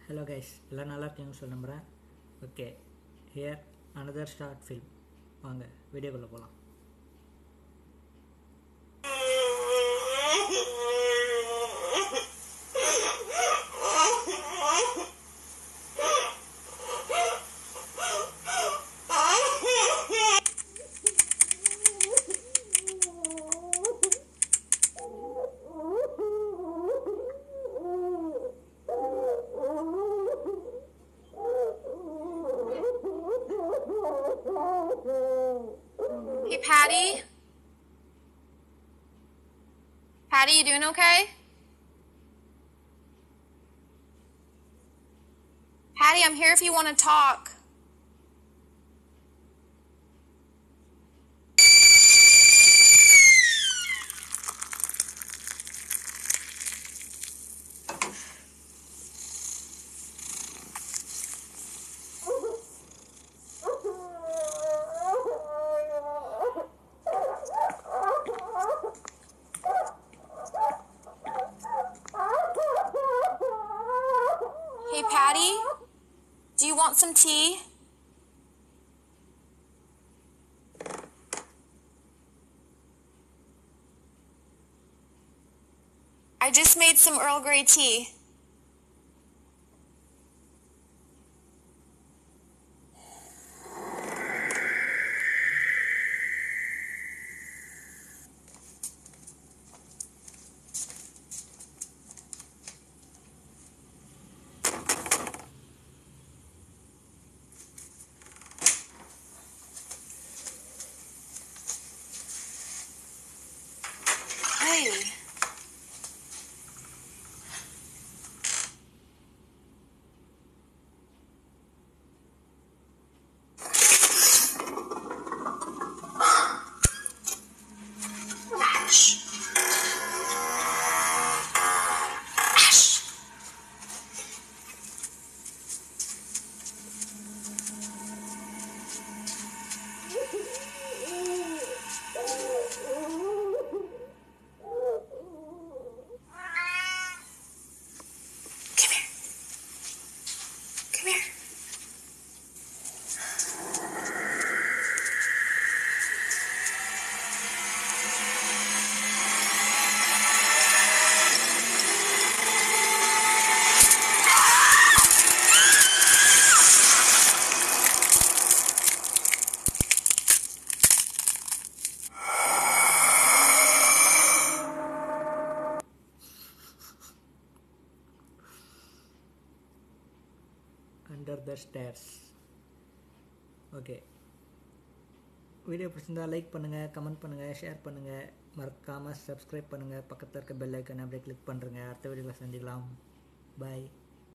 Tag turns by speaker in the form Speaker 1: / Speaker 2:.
Speaker 1: Hello guys, எல்லாம் நல்லா இருக்கீங்கன்னு சொல்ல நம்புகிறேன். Okay, here another short film. வாங்க வீடியோக்குள்ளே போகலாம்.
Speaker 2: Hey, Patty? Patty, you doing okay? Patty, I'm here if you want to talk. Hey, Patty, do you want some tea? I just made some Earl Grey tea. Hey. Come here.
Speaker 1: Under the stairs. Okay, video பிடிச்சிருந்தா like பண்ணுங்கள், comment பண்ணுங்கள், share பண்ணுங்கள், மறக்காமல் subscribe பண்ணுங்கள், பக்கத்தில் இருக்க bell ஐக்கனை அப்படியே கிளிக் பண்ணுறேங்க. அடுத்த வீடியோவில் சந்திக்கலாம். பாய்.